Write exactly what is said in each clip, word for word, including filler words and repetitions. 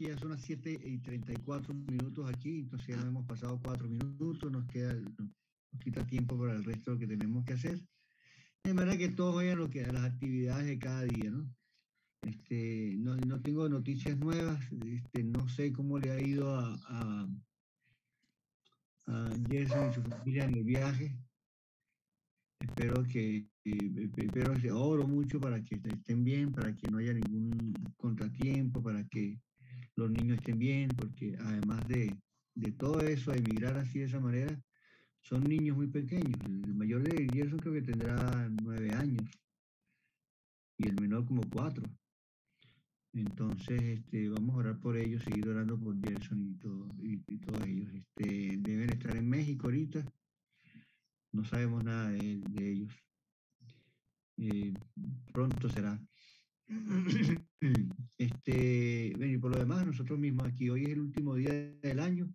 que ya son las siete y treinta y cuatro minutos aquí, entonces ya nos hemos pasado cuatro minutos, nos queda, nos quita tiempo para el resto de lo que tenemos que hacer. De manera que todos vayan lo que, a las actividades de cada día, ¿no? Este, no, no tengo noticias nuevas, este, no sé cómo le ha ido a, a, a Gerson y su familia en el viaje. Espero que, eh, espero que oro mucho para que estén bien, para que no haya ningún contratiempo, para que los niños estén bien, porque además de, de todo eso, a emigrar así de esa manera, son niños muy pequeños. El mayor de Gerson creo que tendrá nueve años y el menor como cuatro. Entonces, este, vamos a orar por ellos, seguir orando por Gerson y, todo, y, y todos ellos. Este, deben estar en México ahorita, no sabemos nada de, de ellos. Eh, pronto será. Este, bueno, y por lo demás, nosotros mismos aquí, hoy es el último día del año.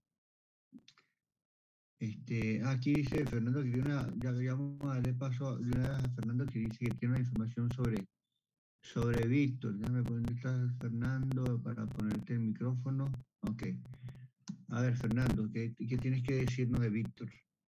Este, aquí dice Fernando que tiene una, ya vamos a darle paso a, de una vez a Fernando que dice que tiene una información sobre, sobre Víctor. Déjame poner, ¿dónde está Fernando para ponerte el micrófono? Ok. A ver, Fernando, ¿qué, qué tienes que decirnos de Víctor?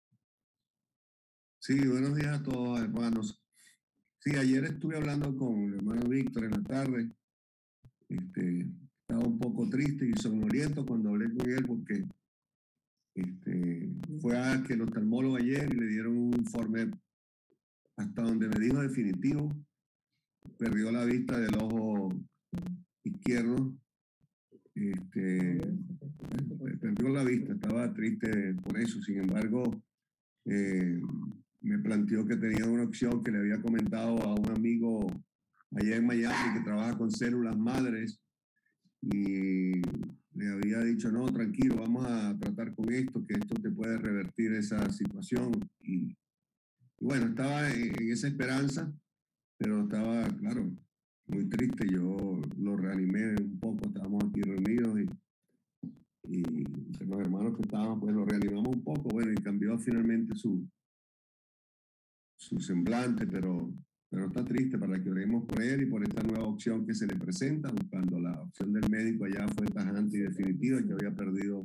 Sí, buenos días a todos, hermanos. Sí, ayer estuve hablando con el hermano Víctor en la tarde. Este, estaba un poco triste y somnoliento cuando hablé con él porque este, fue a que el oftalmólogo ayer y le dieron un informe hasta donde me dijo definitivo. Perdió la vista del ojo izquierdo. Este, perdió la vista, estaba triste por eso. Sin embargo, eh, me planteó que tenía una opción que le había comentado a un amigo allá en Miami que trabaja con células madres y le había dicho, no, tranquilo, vamos a tratar con esto, que esto te puede revertir esa situación. Y, y bueno, estaba en, en esa esperanza, pero estaba, claro, muy triste. Yo lo reanimé un poco, estábamos aquí reunidos y, y los hermanos que estábamos, pues lo reanimamos un poco, bueno, y cambió finalmente su, su semblante, pero, pero está triste para que oremos por él y por esta nueva opción que se le presenta, cuando la opción del médico allá fue tajante y definitiva, que había perdido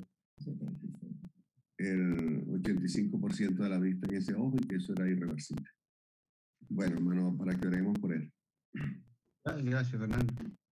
el ochenta y cinco por ciento de la vista en ese ojo y que eso era irreversible. Bueno, hermano, para que oremos por él. Gracias, Fernando.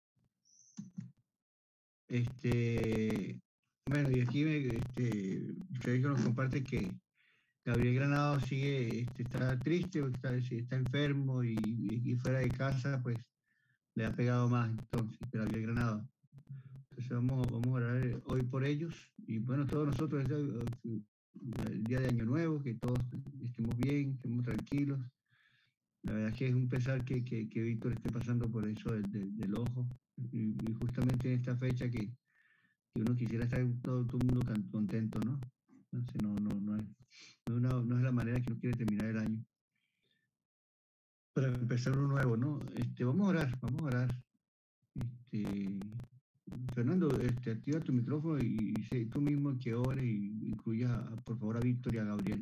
Este, bueno, y aquí este, Sergio nos comparte que Gabriel Granado sigue, este, está triste, está, está enfermo y, y, fuera de casa, pues le ha pegado más entonces, Gabriel Granado. Entonces vamos, vamos a orar hoy por ellos y bueno, todos nosotros, el, el día de Año Nuevo, que todos estemos bien, estemos tranquilos. La verdad es que es un pesar que, que, que Víctor esté pasando por eso del, del, del ojo y, y justamente en esta fecha que, que uno quisiera estar todo, todo el mundo contento, ¿no? Entonces no, no, no, es, no, es una, no es la manera que uno quiere terminar el año. Para empezar uno nuevo, ¿no? Este, vamos a orar, vamos a orar. Este, Fernando, este, activa tu micrófono y, y sé tú mismo que ores y incluya, por favor, a Víctor y a Gabriel.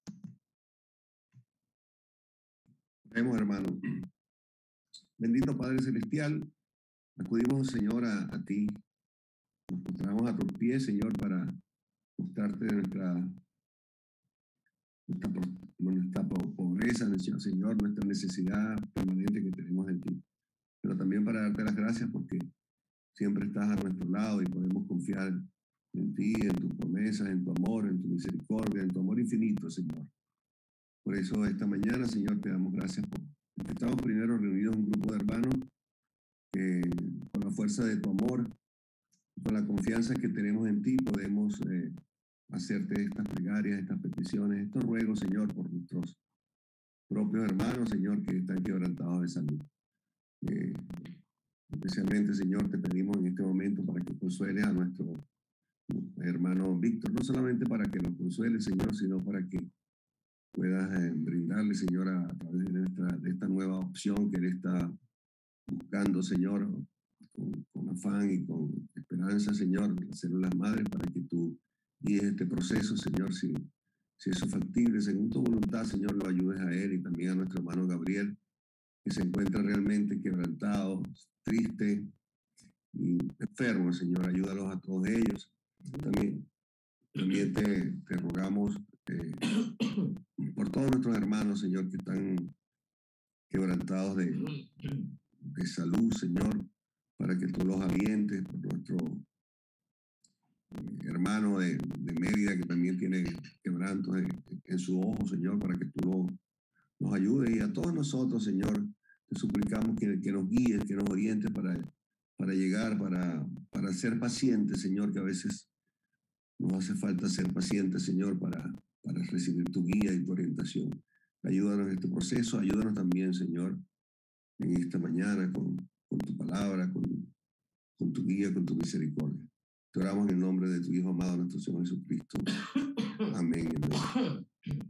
Vemos, hermano. Bendito Padre Celestial, acudimos, Señor, a, a ti. Nos postramos a tus pies, Señor, para mostrarte nuestra, nuestra, nuestra pobreza, nuestro Señor, nuestra necesidad permanente que tenemos en ti. Pero también para darte las gracias porque siempre estás a nuestro lado y podemos confiar en ti, en tus promesas, en tu amor, en tu misericordia, en tu amor infinito, Señor. Por eso esta mañana, Señor, te damos gracias por que estamos primero reunidos un grupo de hermanos que con la fuerza de tu amor, con la confianza que tenemos en ti, podemos eh, hacerte estas plegarias, estas peticiones, estos ruegos, Señor, por nuestros propios hermanos, Señor, que están quebrantados de salud. Eh, especialmente, Señor, te pedimos en este momento para que consueles a nuestro hermano Víctor, no solamente para que lo consuele, Señor, sino para que puedas eh, brindarle, Señor, a, a través de, nuestra, de esta nueva opción que él está buscando, Señor, con, con afán y con esperanza, Señor, las células madres, para que tú guíes este proceso, Señor, si, si eso es factible, según tu voluntad, Señor, lo ayudes a él y también a nuestro hermano Gabriel, que se encuentra realmente quebrantado, triste, y enfermos, Señor, ayúdalos a todos ellos. También, también te, te rogamos eh, por todos nuestros hermanos, Señor, que están quebrantados de, de salud, Señor, para que tú los alientes, por nuestro eh, hermano de, de Mérida, que también tiene quebrantos en, en su ojo, Señor, para que tú lo, nos ayudes. Y a todos nosotros, Señor, te suplicamos que, que nos guíes, que nos orientes para, para llegar, para, para ser pacientes, Señor, que a veces nos hace falta ser pacientes, Señor, para, para recibir tu guía y tu orientación. Ayúdanos en este proceso, ayúdanos también, Señor, en esta mañana con, con tu palabra, con, con tu guía, con tu misericordia. Te oramos en el nombre de tu Hijo amado, nuestro Señor Jesucristo. Amén. Amén.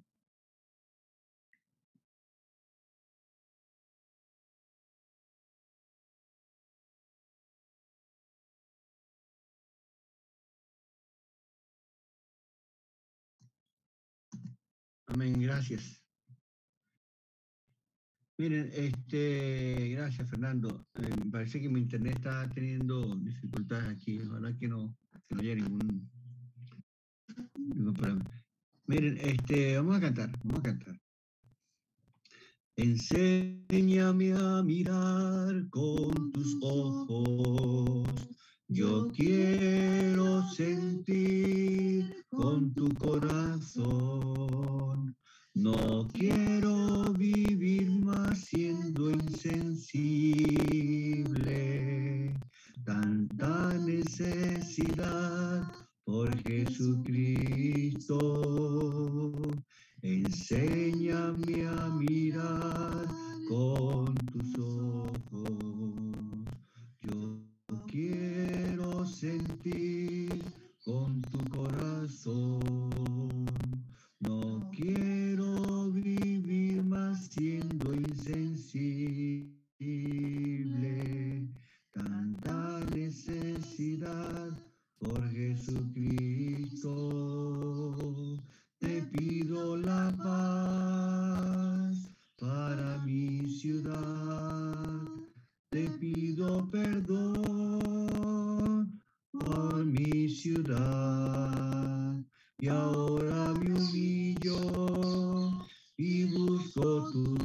Amén, gracias. Miren, este, gracias Fernando. Eh, me parece que mi internet está teniendo dificultades aquí. Ojalá que no, que no haya ningún, ningún problema. Miren, este, vamos a cantar, vamos a cantar. Enséñame a mirar con tus ojos. Yo quiero sentir con tu corazón. No quiero vivir más siendo insensible. Tanta necesidad por Jesucristo. Enséñame a mirar con tus ojos. Yo quiero sentir con tu corazón. No quiero vivir más siendo insensible. Tanta necesidad por Jesucristo. Te pido la paz para mi ciudad. Te pido perdón por mi ciudad. Y ahora me humillo y busco tu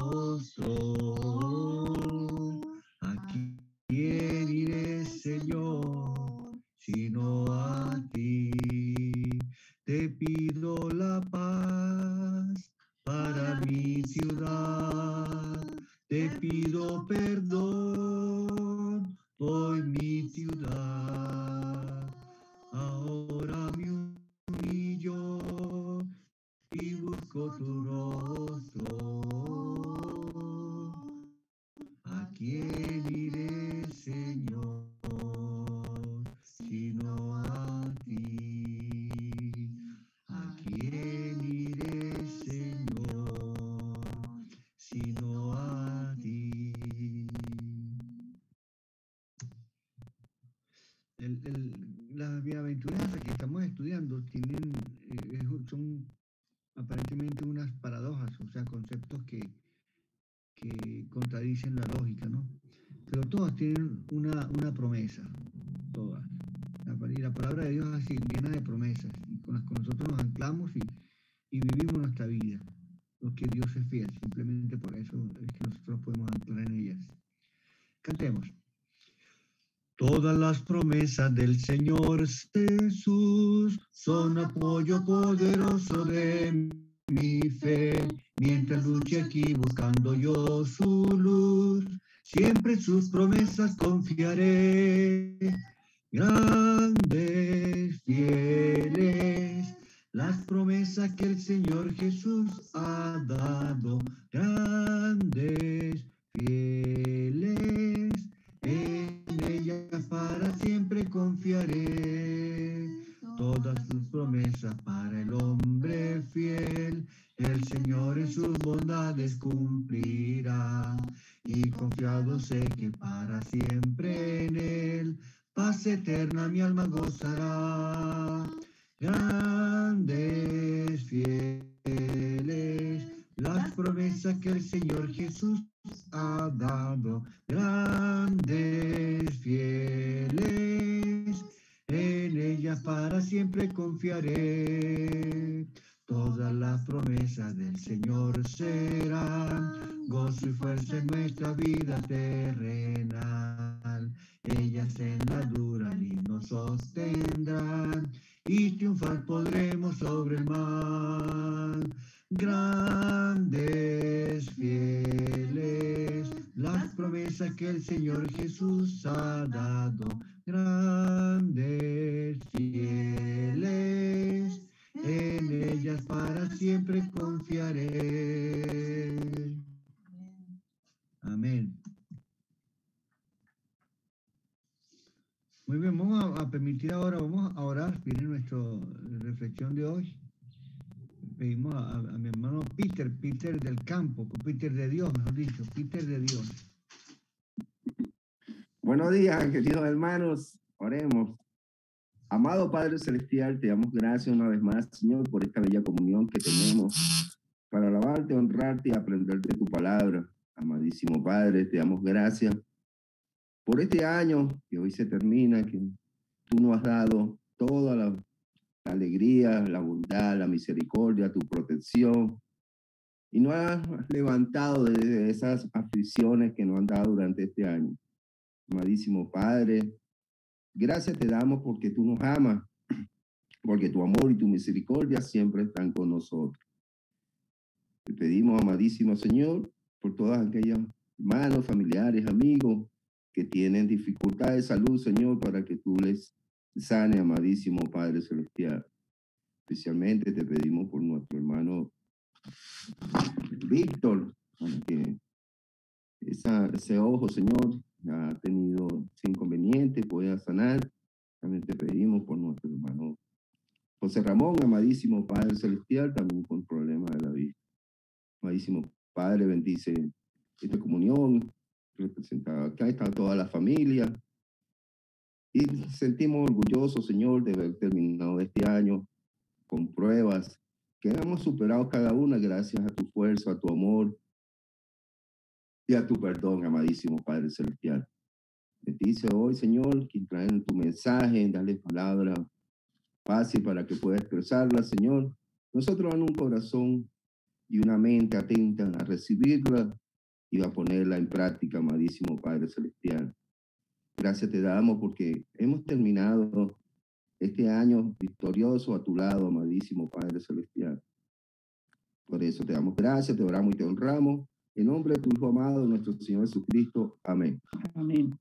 rostro. ¿A quién iré, Señor, sino a ti? Te pido la paz para mi ciudad. Te pido perdón por mi ciudad. Ahora me humillo y busco tu rostro. ¿A quién iré, Señor, sino a ti? ¿A quién iré, Señor, sino a ti? El, el, las bienaventuranzas que estamos estudiando tienen, eh, son aparentemente unas paradojas, o sea, conceptos que, que contradicen la lógica, ¿no? Pero todas tienen una, una promesa, todas. La, y la palabra de Dios es así, llena de promesas, y con las que nosotros nos anclamos y, y vivimos nuestra vida, porque Dios es fiel, simplemente por eso es que nosotros podemos anclar en ellas. Cantemos. Todas las promesas del Señor Jesús son apoyo poderoso de mi fe. Mientras luche aquí buscando yo su luz, siempre sus promesas confiaré. Grandes, fieles, las promesas que el Señor Jesús ha dado. Grandes, fieles, en ellas para siempre confiaré. Todas sus promesas para el hombre fiel, el Señor en sus bondades cumplirá. Y confiado sé que para siempre en Él, paz eterna mi alma gozará. Grandes, fieles, las promesas que el Señor Jesús ha dado. Grandes, fieles, ellas para siempre confiaré. Todas las promesas del Señor serán gozo y fuerza en nuestra vida terrenal. Ellas en la dura lid nos sostendrán y triunfar podremos sobre el mal. Grandes, fieles, las promesas que el Señor Jesús ha dado. Grandes, fieles, en ellas para siempre confiaré. Amén. Muy bien, vamos a, a permitir ahora, vamos a orar, viene nuestra reflexión de hoy. Pedimos a, a mi hermano Peter, Peter del campo, Peter de Dios, mejor dicho, Peter de Dios. Buenos días, queridos hermanos, oremos. Amado Padre Celestial, te damos gracias una vez más, Señor, por esta bella comunión que tenemos para alabarte, honrarte y aprender de tu palabra. Amadísimo Padre, te damos gracias por este año que hoy se termina, que tú nos has dado toda la, la alegría, la bondad, la misericordia, tu protección, y nos has levantado de esas aflicciones que nos han dado durante este año. Amadísimo Padre, gracias te damos porque tú nos amas, porque tu amor y tu misericordia siempre están con nosotros. Te pedimos, amadísimo Señor, por todas aquellas hermanos, familiares, amigos que tienen dificultades de salud, Señor, para que tú les sane, amadísimo Padre Celestial. Especialmente te pedimos por nuestro hermano Víctor, para que esa, ese ojo, Señor, ha tenido ese inconveniente, pueda sanar. También te pedimos por nuestro hermano José Ramón, amadísimo Padre Celestial, también con problemas de la vista. Amadísimo Padre, bendice esta comunión representada acá, está toda la familia. Y sentimos orgullosos, Señor, de haber terminado este año con pruebas que hemos superado cada una gracias a tu fuerza, a tu amor y a tu perdón, amadísimo Padre Celestial. Bendice hoy, Señor, quien trae tu mensaje, dale palabra fácil para que pueda expresarla, Señor. Nosotros en un corazón y una mente atenta a recibirla y a ponerla en práctica, amadísimo Padre Celestial. Gracias te damos porque hemos terminado este año victorioso a tu lado, amadísimo Padre Celestial. Por eso te damos gracias, te oramos y te honramos. En nombre de tu Hijo amado, nuestro Señor Jesucristo. Amén. Amén.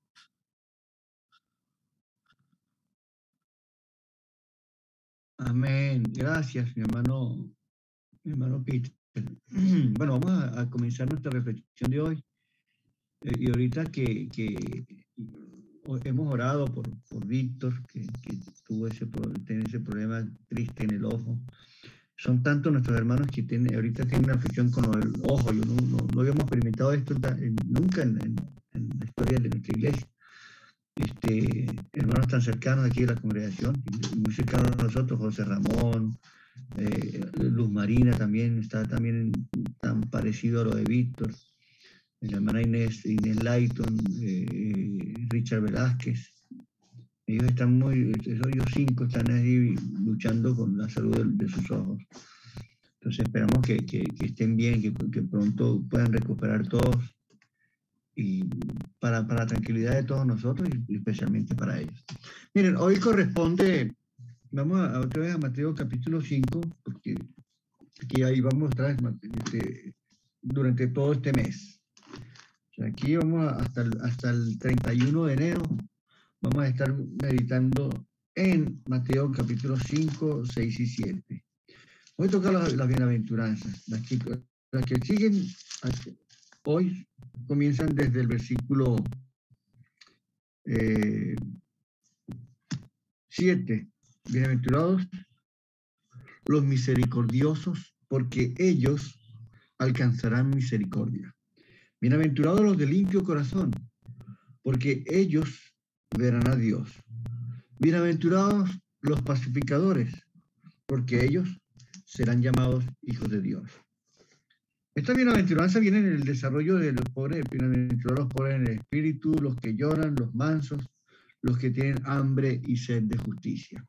Amén. Gracias, mi hermano, mi hermano Peter. Bueno, vamos a, a comenzar nuestra reflexión de hoy. Eh, y ahorita que, que hemos orado por, por Víctor, que, que tuvo ese, tiene ese problema triste en el ojo. Son tantos nuestros hermanos que tienen, ahorita tienen una aflicción con el ojo. Yo no, no, no habíamos experimentado esto en, nunca en, en, en la historia de nuestra iglesia. Este, hermanos tan cercanos aquí de la congregación, muy cercanos a nosotros, José Ramón, eh, Luz Marina también, está también tan parecido a lo de Víctor, la hermana Inés, Inés Layton, eh, Richard Velázquez. Ellos están muy, ellos cinco están ahí luchando con la salud de, de sus ojos. Entonces esperamos que, que, que estén bien, que, que pronto puedan recuperar todos, y para, para la tranquilidad de todos nosotros y especialmente para ellos. Miren, hoy corresponde, vamos a, otra vez a Mateo capítulo cinco, porque aquí ahí vamos a estar este, durante todo este mes. O sea, aquí vamos a, hasta, el, hasta el treinta y uno de enero, vamos a estar meditando en Mateo capítulo cinco, seis y siete. Voy a tocar las, las bienaventuranzas. Las que, las que siguen hoy comienzan desde el versículo eh, siete. Bienaventurados los misericordiosos, porque ellos alcanzarán misericordia. Bienaventurados los de limpio corazón, porque ellos verán a Dios. Bienaventurados los pacificadores, porque ellos serán llamados hijos de Dios. Esta bienaventuranza viene en el desarrollo de los pobres, bienaventurados los pobres en el espíritu, los que lloran, los mansos, los que tienen hambre y sed de justicia.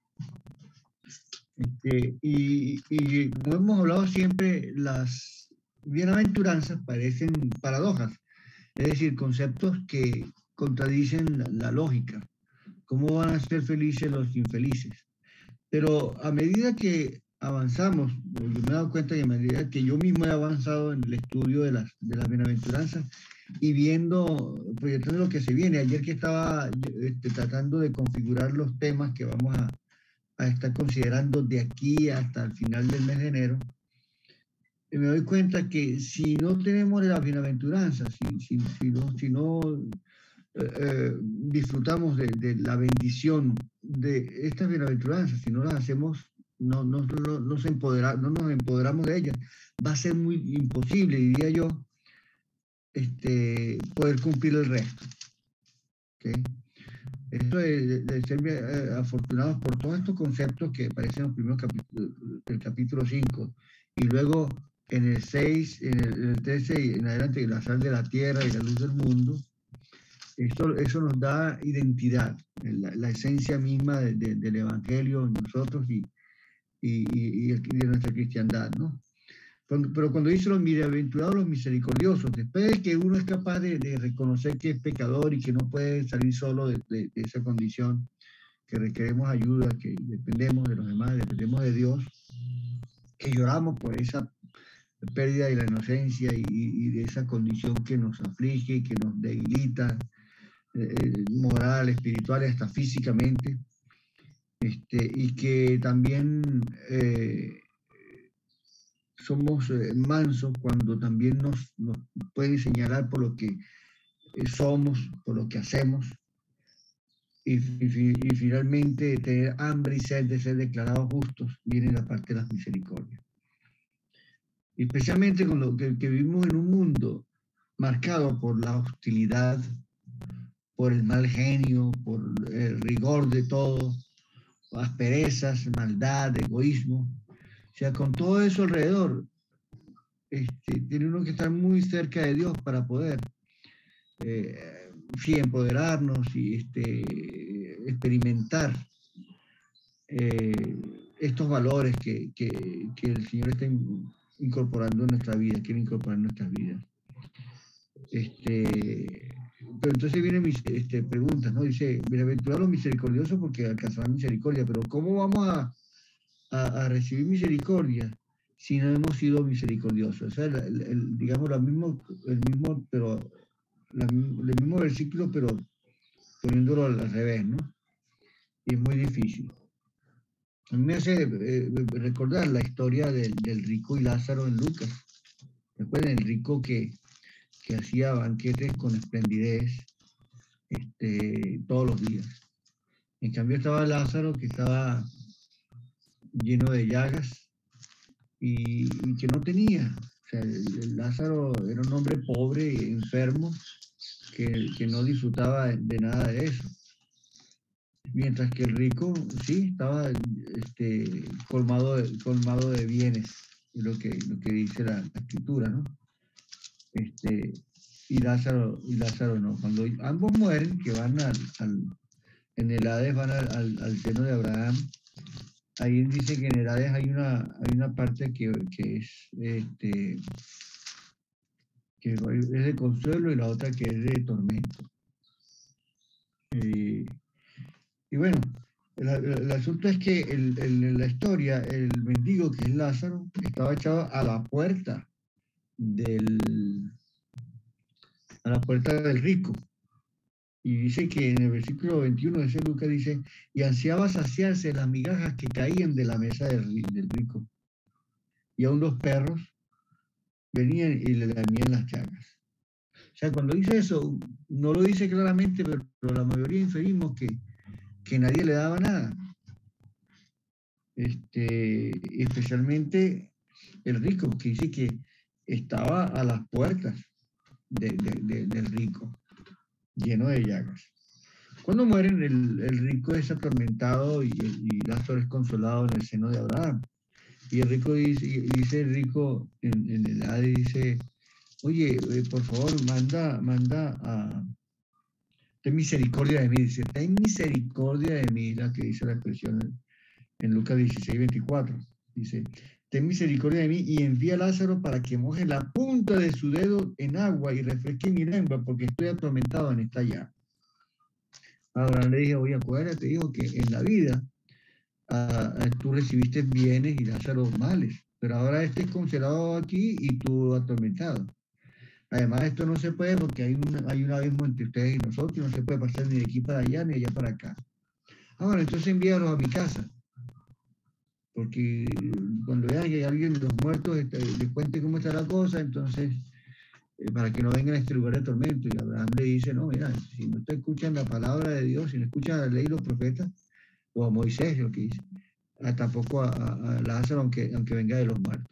Este, y, y como hemos hablado siempre, las bienaventuranzas parecen paradojas, es decir, conceptos que contradicen la, la lógica. ¿Cómo van a ser felices los infelices? Pero a medida que avanzamos, yo me he dado cuenta que a medida que yo mismo he avanzado en el estudio de las, de las bienaventuranzas y viendo, proyectando lo que se viene, ayer que estaba este, tratando de configurar los temas que vamos a, a estar considerando de aquí hasta el final del mes de enero, me doy cuenta que si no tenemos las bienaventuranzas, si, si, si no, si no eh, eh, disfrutamos de, de la bendición de estas bienaventuranzas, si no las hacemos, no, no, no, no, se empodera, no nos empoderamos de ellas, va a ser muy imposible, diría yo, este, poder cumplir el resto. ¿Okay? Esto de, de, de ser eh, afortunados por todos estos conceptos que aparecen en los primeros capítulos, el capítulo cinco, y luego en el seis, en el, en el trece y en adelante, la sal de la tierra y la luz del mundo, eso, eso nos da identidad, la, la esencia misma de, de, del Evangelio en nosotros y, y, y, y de nuestra cristiandad, ¿no? Cuando, pero cuando dice los bienaventurados, los misericordiosos, después de que uno es capaz de, de reconocer que es pecador y que no puede salir solo de, de, de esa condición, que requeremos ayuda, que dependemos de los demás, dependemos de Dios, que lloramos por esa pérdida de la inocencia y, y de esa condición que nos aflige, que nos debilita, eh, moral, espiritual, hasta físicamente, este, y que también eh, somos eh, mansos cuando también nos, nos pueden señalar por lo que eh, somos, por lo que hacemos, y, y, y finalmente tener hambre y sed de ser declarados justos viene la parte de las misericordias. Especialmente con lo que, que vivimos en un mundo marcado por la hostilidad, por el mal genio, por el rigor de todo, asperezas, maldad, egoísmo. O sea, con todo eso alrededor, este, tiene uno que estar muy cerca de Dios para poder eh, sí, empoderarnos y este, experimentar eh, estos valores que, que, que el Señor está incorporando en nuestra vida, quiere incorporar en nuestras vidas. Este, pero entonces vienen mis este, preguntas, ¿no? Dice, bienaventurados los misericordiosos porque alcanzarán misericordia, pero ¿cómo vamos a, a, a recibir misericordia si no hemos sido misericordiosos? O sea, el, el, digamos, lo mismo, el mismo, pero la, el mismo versículo, pero poniéndolo al revés, ¿no? Y es muy difícil. A mí me hace eh, recordar la historia del, del rico y Lázaro en Lucas. Recuerden, el rico que, que hacía banquetes con esplendidez este, todos los días. En cambio estaba Lázaro que estaba lleno de llagas y, y que no tenía. O sea, el, el Lázaro era un hombre pobre y enfermo que, que no disfrutaba de, de nada de eso. Mientras que el rico, sí, estaba este, colmado, de, colmado de bienes, es lo que, lo que dice la, la escritura, ¿no? Este, y, Lázaro, y Lázaro no. Cuando ambos mueren, que van al, al, en el Hades, van al, al, al seno de Abraham, ahí dice que en el Hades hay una, hay una parte que, que, es, este, que es de consuelo y la otra que es de tormento. Eh, Y bueno, el, el asunto es que el, el, la historia, el mendigo que es Lázaro, estaba echado a la puerta del, a la puerta del rico. Y dice que en el versículo veintiuno de ese Lucas dice, y ansiaba saciarse las migajas que caían de la mesa del, del rico. Y aún los perros venían y le lamían las llagas. O sea, cuando dice eso, no lo dice claramente, pero, pero la mayoría inferimos que que nadie le daba nada. Este, especialmente el rico, que dice que estaba a las puertas de, de, de, del rico, lleno de llagas. Cuando mueren, el, el rico es atormentado y, y Lázaro es consolado en el seno de Abraham. Y el rico dice, y dice el rico en, en el Hades, dice, oye, eh, por favor, manda, manda a, ten misericordia de mí, dice, ten misericordia de mí, la que dice la expresión en, en Lucas dieciséis, veinticuatro. Dice, ten misericordia de mí y envía a Lázaro para que moje la punta de su dedo en agua y refresque mi lengua, porque estoy atormentado en esta llama. Abraham le dije, oye, acuérdate, dijo que en la vida uh, uh, tú recibiste bienes y Lázaro males, pero ahora este es congelado aquí y tú atormentado. Además, esto no se puede porque hay, una, hay un abismo entre ustedes y nosotros, y no se puede pasar ni de aquí para allá ni de allá para acá. Ah, bueno, entonces envíalos a mi casa. Porque cuando vean que alguien de los muertos este, les cuente cómo está la cosa, entonces, eh, para que no vengan a este lugar de tormento. Y Abraham le dice, no, mira, si no te escuchan la palabra de Dios, si no escuchan la ley de los profetas, o a Moisés, lo que dice, a, tampoco a, a, a Lázaro, aunque, aunque venga de los muertos.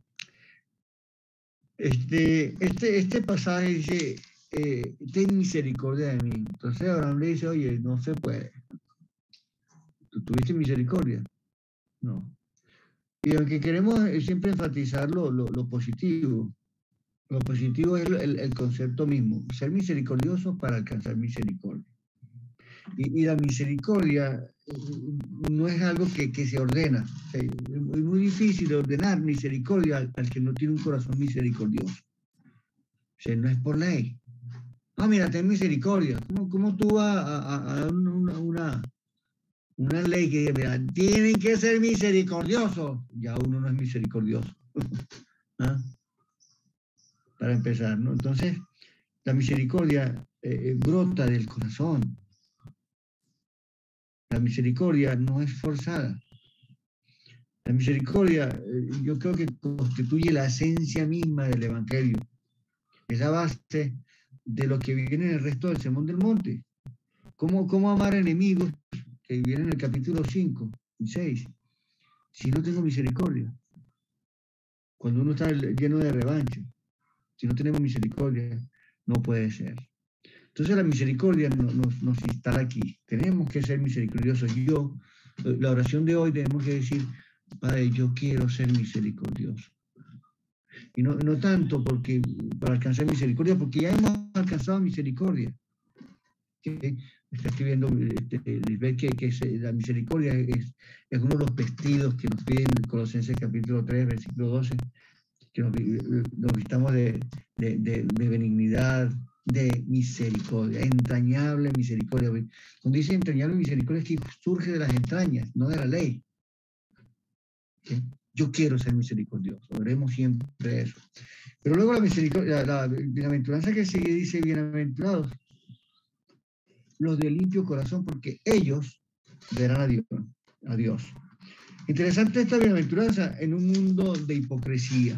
Este, este, este pasaje dice, eh, ten misericordia de mí. Entonces Abraham le dice, oye, no se puede. ¿Tú tuviste misericordia? No. Y aunque queremos siempre enfatizar lo, lo, lo positivo, lo positivo es el, el concepto mismo, ser misericordioso para alcanzar misericordia. Y, y la misericordia no es algo que, que se ordena. O sea, es muy, muy difícil ordenar misericordia al, al que no tiene un corazón misericordioso. O sea, no es por ley. Ah, mira, ten misericordia. ¿Cómo, cómo tú vas a, a, a dar una, una, una ley que dice, mira, tienen que ser misericordiosos? Ya uno no es misericordioso. ¿Ah? Para empezar, ¿no? Entonces, la misericordia eh, brota del corazón. La misericordia no es forzada. La misericordia, eh, yo creo que constituye la esencia misma del Evangelio. Es la base de lo que viene en el resto del Sermón del Monte. ¿Cómo, cómo amar enemigos? Que viene en el capítulo cinco y seis. Si no tengo misericordia. Cuando uno está lleno de revancha. Si no tenemos misericordia, no puede ser. Entonces la misericordia nos, nos, nos instala aquí. Tenemos que ser misericordiosos. Yo, la oración de hoy tenemos que decir, Padre, yo quiero ser misericordioso. Y no, no tanto porque para alcanzar misericordia, porque ya hemos alcanzado misericordia. ¿Sí? Está escribiendo este, Lisbeth que, que es, la misericordia es, es uno de los vestidos que nos piden en Colosenses capítulo tres, versículo doce, que nos, nos vistamos de, de, de, de benignidad, de misericordia, entrañable misericordia. Cuando dice entrañable misericordia es que surge de las entrañas, no de la ley. ¿Sí? Yo quiero ser misericordioso, veremos siempre eso. Pero luego la misericordia, la, la bienaventuranza que sigue dice, bienaventurados los de limpio corazón, porque ellos verán a Dios. A Dios. Interesante esta bienaventuranza en un mundo de hipocresía.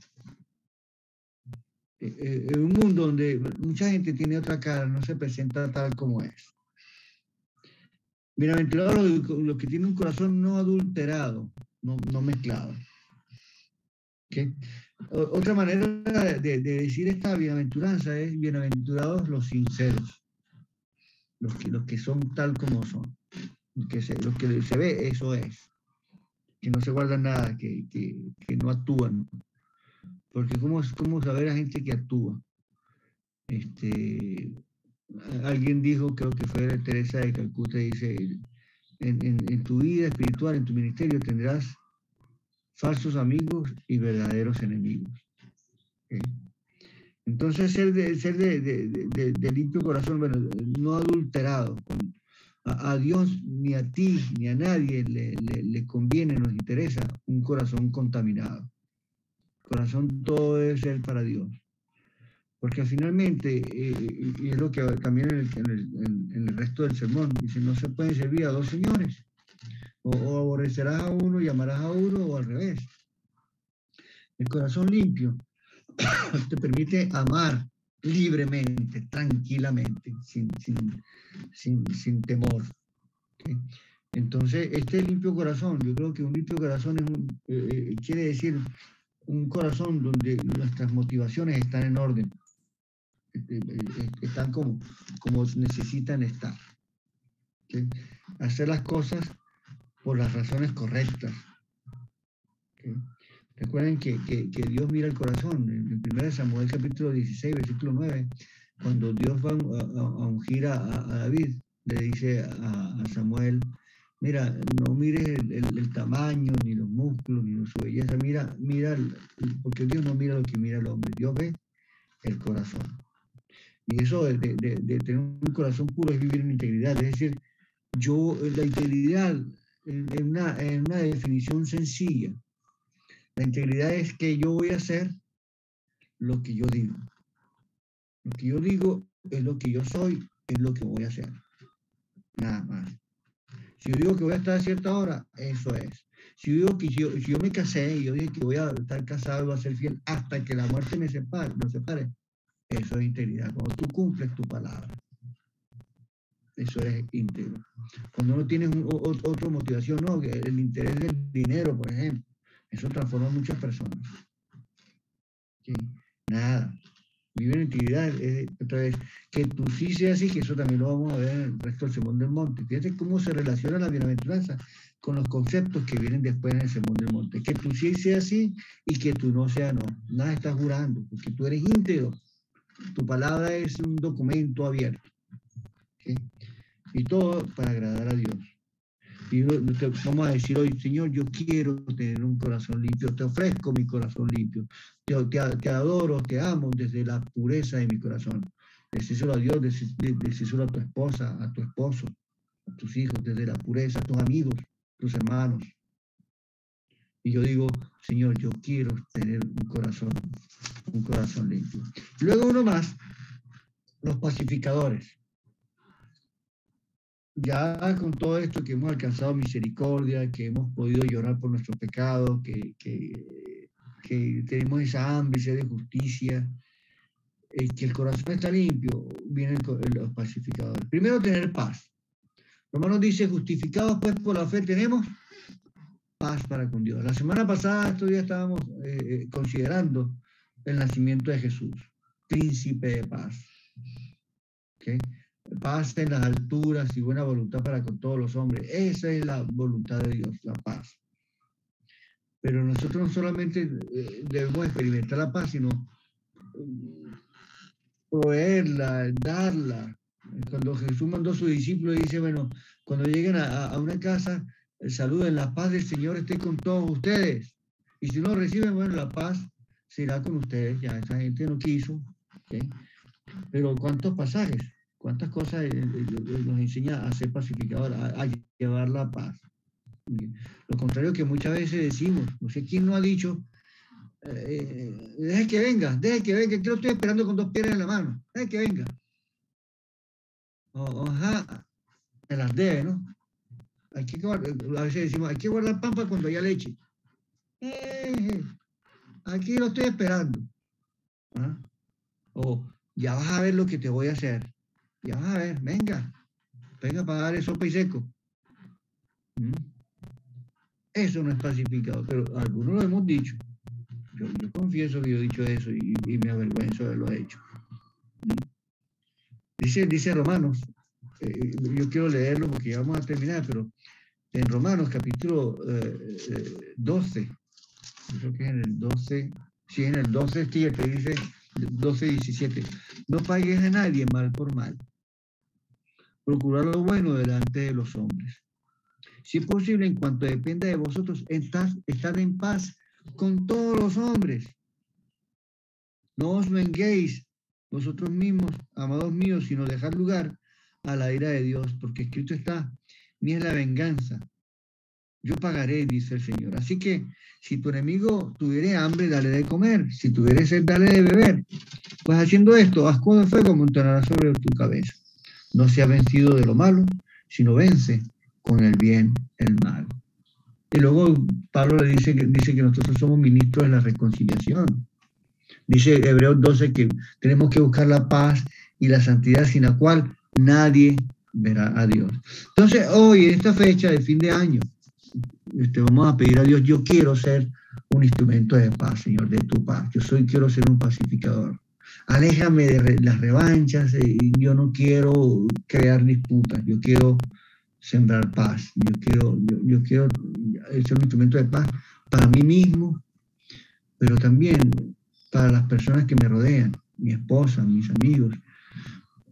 En un mundo donde mucha gente tiene otra cara, no se presenta tal como es. Bienaventurados los, los que tienen un corazón no adulterado, no, no mezclado. ¿Okay? Otra manera de, de decir esta bienaventuranza es bienaventurados los sinceros. Los que, los que son tal como son. Los que se, los que se ve, eso es. Que no se guardan nada, que, que, que no actúan. Porque ¿cómo, cómo saber a gente que actúa? Este, alguien dijo, creo que fue Teresa de Calcuta, dice, en, en, en tu vida espiritual, en tu ministerio, tendrás falsos amigos y verdaderos enemigos. ¿Okay? Entonces, ser de, ser de, de, de, de limpio corazón, bueno, no adulterado. Con, a, a Dios, ni a ti, ni a nadie le, le, le conviene, nos interesa un corazón contaminado. Corazón todo debe ser para Dios. Porque finalmente, eh, y es lo que también en el, en, el, en el resto del sermón, dice, no se pueden servir a dos señores. O, o aborrecerás a uno y amarás a uno, o al revés. El corazón limpio te permite amar libremente, tranquilamente, sin, sin, sin, sin temor. ¿Okay? Entonces, este limpio corazón, yo creo que un limpio corazón es un, eh, quiere decir un corazón donde nuestras motivaciones están en orden, están como, como necesitan estar. ¿Okay? Hacer las cosas por las razones correctas. ¿Okay? Recuerden que, que, que Dios mira el corazón. En primera Samuel capítulo dieciséis, versículo nueve, cuando Dios va a, a, a ungir a, a David, le dice a, a Samuel, mira, no mires el, el, el tamaño, ni los músculos, ni su belleza, mira, mira, porque Dios no mira lo que mira el hombre, Dios ve el corazón. Y eso de, de, de tener un corazón puro es vivir en integridad, es decir, yo, la integridad, en, en, una, en una definición sencilla, la integridad es que yo voy a hacer lo que yo digo. Lo que yo digo es lo que yo soy, es lo que voy a hacer. Nada más. Si yo digo que voy a estar a cierta hora, eso es. Si yo digo que yo, si yo me casé y yo dije que voy a estar casado y voy a ser fiel hasta que la muerte me separe, nos separe, eso es integridad. Cuando tú cumples tu palabra, eso es íntegro. Cuando no tienes un, o, otra motivación, no, el interés del dinero, por ejemplo, eso transforma a muchas personas. ¿Sí? Nada. Vivir en integridad, es, otra vez, que tú sí seas así, que eso también lo vamos a ver en el resto del Sermón del Monte. Fíjate cómo se relaciona la bienaventuranza con los conceptos que vienen después en el Sermón del Monte. Que tú sí seas así y que tú no seas no. Nada estás jurando, porque tú eres íntegro. Tu palabra es un documento abierto. ¿Sí? Y todo para agradar a Dios. Y te vamos a decir hoy, Señor, yo quiero tener un corazón limpio, te ofrezco mi corazón limpio, te, te, te adoro, te amo desde la pureza de mi corazón. Decíselo a Dios, decíselo a tu esposa, a tu esposo, a tus hijos, desde la pureza, a tus amigos, tus hermanos. Y yo digo, Señor, yo quiero tener un corazón, un corazón limpio. Luego uno más, los pacificadores. Ya con todo esto que hemos alcanzado misericordia, que hemos podido llorar por nuestros pecados, que, que, que tenemos esa hambre de justicia, eh, que el corazón está limpio, vienen los pacificadores. Primero, tener paz. Romanos dice, justificados pues por la fe tenemos paz para con Dios. La semana pasada, estos días estábamos eh, considerando el nacimiento de Jesús, príncipe de paz. ¿Okay? Paz en las alturas y buena voluntad para con todos los hombres. Esa es la voluntad de Dios, la paz. Pero nosotros no solamente debemos experimentar la paz, sino proveerla, darla. Cuando Jesús mandó a sus discípulos, dice, bueno, cuando lleguen a, a una casa, saluden, la paz del Señor esté con todos ustedes. Y si no reciben, bueno, la paz será con ustedes. Ya esa gente no quiso. ¿Okay? Pero ¿cuántos pasajes? ¿Cuántas cosas nos enseña a ser pacificador, a, a llevar la paz? Lo contrario que muchas veces decimos, no sé quién no ha dicho, eh, deje que venga, deje que venga, que lo estoy esperando con dos piedras en la mano, deje que venga. O, ajá, me las debe, ¿no? Hay que, a veces decimos, hay que guardar pan para cuando haya leche. Eh, aquí lo estoy esperando. ¿Ah? O ya vas a ver lo que te voy a hacer. Ya vas a ver, venga, venga para dar sopa y seco. ¿Mm? Eso no es pacificado, pero algunos lo hemos dicho. Yo, yo confieso que yo he dicho eso y, y me avergüenzo de haberlo hecho. ¿Mm? Dice, dice Romanos, eh, yo quiero leerlo porque ya vamos a terminar, pero en Romanos capítulo eh, eh, doce, creo que es en el doce, sí, en el doce, siete, dice doce, diecisiete, no pagues a nadie mal por mal. Procurar lo bueno delante de los hombres. Si es posible, en cuanto dependa de vosotros, estad, estad en paz con todos los hombres. No os venguéis vosotros mismos, amados míos, sino dejad lugar a la ira de Dios, porque escrito está, mía es la venganza, yo pagaré, dice el Señor. Así que, si tu enemigo tuviere hambre, dale de comer, si tuviere sed, dale de beber. Pues haciendo esto, ascuas de fuego montonará sobre tu cabeza. No sea vencido de lo malo, sino vence con el bien el mal. Y luego Pablo le dice que, dice que nosotros somos ministros de la reconciliación. Dice Hebreos doce que tenemos que buscar la paz y la santidad sin la cual nadie verá a Dios. Entonces, hoy, en esta fecha de fin de año, este, vamos a pedir a Dios, yo quiero ser un instrumento de paz, Señor, de tu paz. Yo soy, quiero ser un pacificador. Aléjame de re, las revanchas, eh, yo no quiero crear disputas, yo quiero sembrar paz, yo quiero, yo, yo quiero ser un instrumento de paz para mí mismo, pero también para las personas que me rodean, mi esposa, mis amigos,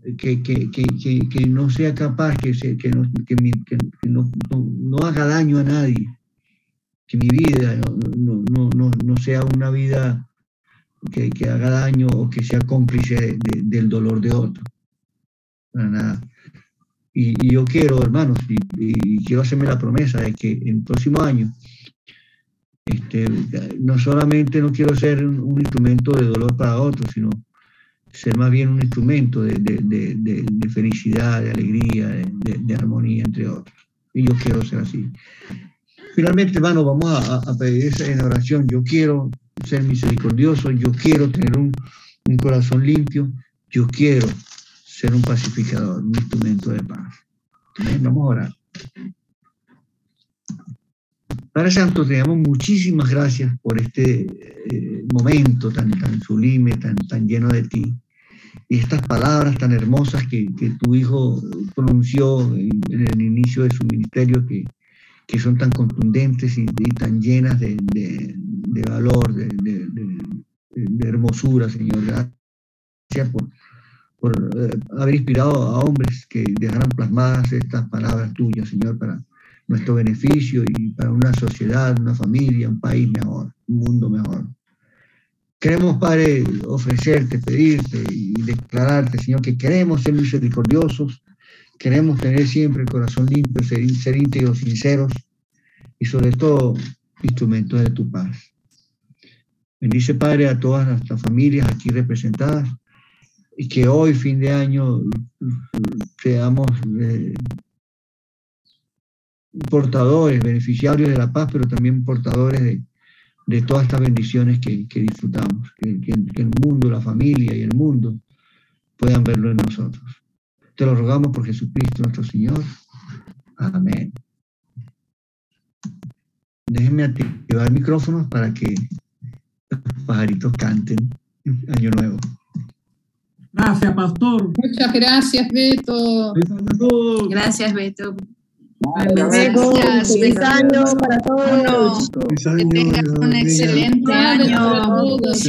que, que, que, que, que no sea capaz, que, se, que, no, que, mi, que, que no, no, no haga daño a nadie, que mi vida no, no, no, no, no sea una vida que, que haga daño o que sea cómplice de, de, del dolor de otro. Para nada. Y, y yo quiero, hermanos, y, y quiero hacerme la promesa de que en el próximo año, este, no solamente no quiero ser un, un instrumento de dolor para otros, sino ser más bien un instrumento de, de, de, de, de felicidad, de alegría, de, de armonía entre otros. Y yo quiero ser así. Finalmente, hermano, vamos a, a pedir en oración. Yo quiero ser misericordioso, yo quiero tener un, un corazón limpio, yo quiero ser un pacificador, un instrumento de paz. Entonces, vamos a orar. Padre Santo, te damos muchísimas gracias por este eh, momento tan, tan sublime, tan, tan lleno de ti. Y estas palabras tan hermosas que, que tu Hijo pronunció en, en el inicio de su ministerio, que, que son tan contundentes y, y tan llenas de, de, de valor, de, de, de, de hermosura, Señor. Gracias por, por eh, haber inspirado a hombres que dejaran plasmadas estas palabras tuyas, Señor, para nuestro beneficio y para una sociedad, una familia, un país mejor, un mundo mejor. Queremos, Padre, ofrecerte, pedirte y declararte, Señor, que queremos ser misericordiosos, queremos tener siempre el corazón limpio, ser, ser íntegros, sinceros y sobre todo instrumentos de tu paz. Bendice, Padre, a todas nuestras familias aquí representadas y que hoy, fin de año, seamos eh, portadores, beneficiarios de la paz, pero también portadores de, de todas estas bendiciones que, que disfrutamos, que, que, que el mundo, la familia y el mundo puedan verlo en nosotros. Te lo rogamos por Jesucristo nuestro Señor. Amén. Déjenme activar micrófonos para que los pajaritos canten Año Nuevo. Gracias, pastor. Muchas gracias, Beto. Gracias, Beto. Gracias. Feliz año para todos. Que tengan un excelente año.